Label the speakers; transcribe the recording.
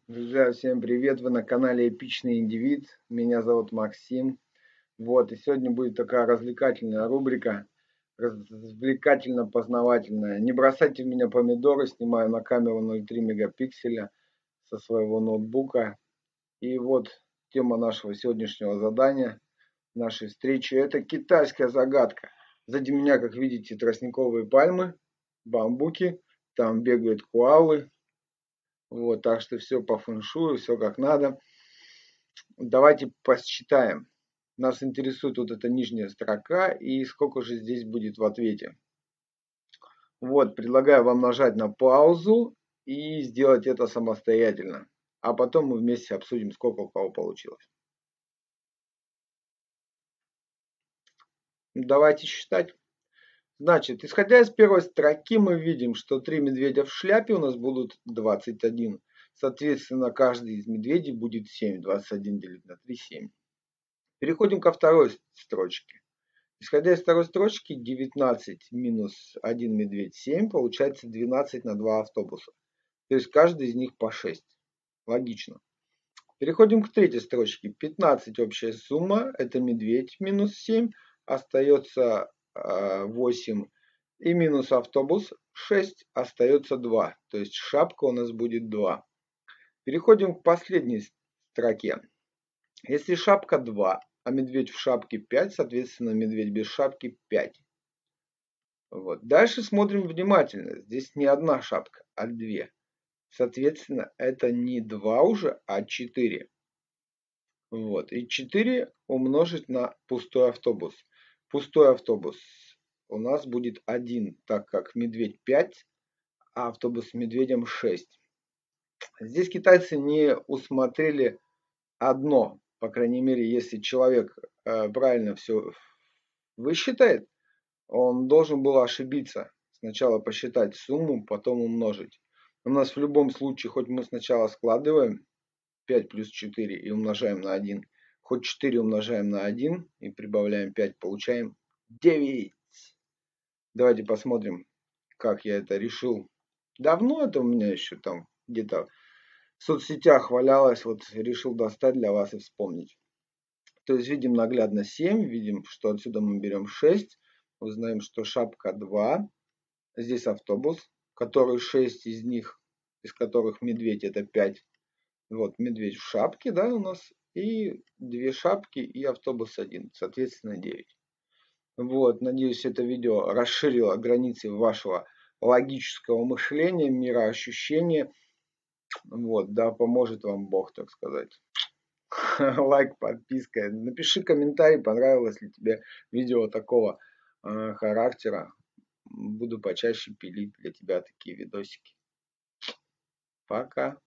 Speaker 1: Друзья, всем привет! Вы на канале Эпичный Индивид. Меня зовут Максим. Вот, и сегодня будет такая развлекательная рубрика, развлекательно-познавательная. Не бросайте в меня помидоры, снимаю на камеру 0,3 мегапикселя со своего ноутбука. И вот тема нашего сегодняшнего задания, нашей встречи, это китайская загадка. Сзади меня, как видите, тростниковые пальмы, бамбуки, там бегают коалы. Вот, так что все по фэншую, все как надо. Давайте посчитаем. Нас интересует вот эта нижняя строка и сколько же здесь будет в ответе. Вот, предлагаю вам нажать на паузу и сделать это самостоятельно. А потом мы вместе обсудим, сколько у кого получилось. Давайте считать. Значит, исходя из первой строки, мы видим, что 3 медведя в шляпе у нас будут 21. Соответственно, каждый из медведей будет 7. 21 делить на 3 – 7. Переходим ко второй строчке. Исходя из второй строчки, 19 минус 1 медведь 7, получается 12 на 2 автобуса. То есть каждый из них по 6. Логично. Переходим к третьей строчке. 15 общая сумма, это медведь минус 7, остается 8. И минус автобус 6, остается 2. То есть шапка у нас будет 2. Переходим к последней строке. Если шапка 2, а медведь в шапке 5, соответственно, медведь без шапки 5. Вот. Дальше смотрим внимательно. Здесь не одна шапка, а 2. Соответственно, это не 2 уже, а 4. Вот. И 4 умножить на пустой автобус. Пустой автобус у нас будет 1, так как медведь 5, а автобус с медведем 6. Здесь китайцы не усмотрели одно. По крайней мере, если человек правильно все высчитает, он должен был ошибиться. Сначала посчитать сумму, потом умножить. У нас в любом случае, хоть мы сначала складываем 5 плюс 4 и умножаем на 1, хоть 4 умножаем на 1 и прибавляем 5, получаем 9. Давайте посмотрим, как я это решил. Давно это у меня еще там где-то в соцсетях валялось. Вот решил достать для вас и вспомнить. То есть видим наглядно 7, видим, что отсюда мы берем 6. Узнаем, что шапка 2. Здесь автобус, который 6 из них, из которых медведь это 5. Вот медведь в шапке, да, у нас. И 2 шапки и автобус 1. Соответственно, 9. Вот, надеюсь, это видео расширило границы вашего логического мышления, мироощущения. Вот, да, поможет вам Бог, так сказать. Лайк, подписка. Напиши комментарий, понравилось ли тебе видео такого характера. Буду почаще пилить для тебя такие видосики. Пока.